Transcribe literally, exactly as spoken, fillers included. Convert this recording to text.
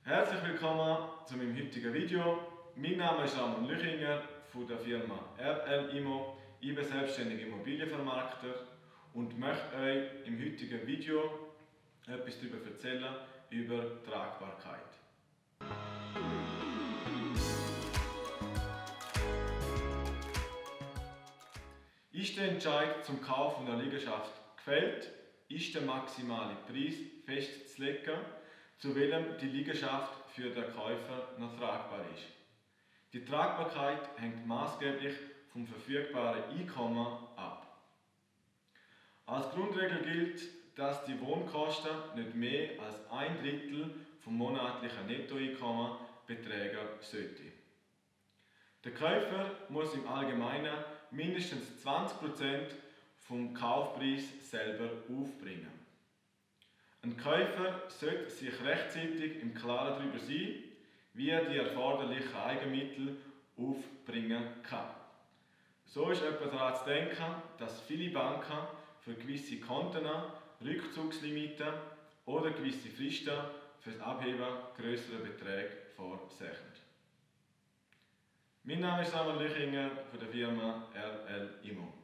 Herzlich willkommen zu meinem heutigen Video. Mein Name ist Ramon Lüchinger von der Firma R L Immo. Ich bin selbstständiger Immobilienvermarkter und möchte euch im heutigen Video etwas darüber erzählen, über Tragbarkeit. Ist der Entscheid zum Kauf einer Liegenschaft gefällt, ist der maximale Preis festzulegen, zu welchem die Liegenschaft für den Käufer noch tragbar ist. Die Tragbarkeit hängt maßgeblich vom verfügbaren Einkommen ab. Als Grundregel gilt, dass die Wohnkosten nicht mehr als ein Drittel vom monatlichen Nettoeinkommen betragen sollten. Der Käufer muss im Allgemeinen mindestens zwanzig Prozent vom Kaufpreis selber aufbringen. Ein Käufer sollte sich rechtzeitig im Klaren darüber sein, wie er die erforderlichen Eigenmittel aufbringen kann. So ist etwa daran zu denken, dass viele Banken für gewisse Konten Rückzugslimiten oder gewisse Fristen für das Abheben grösserer Beträge vorsehen. Mein Name ist Ramon Lüchinger von der Firma R L Immo.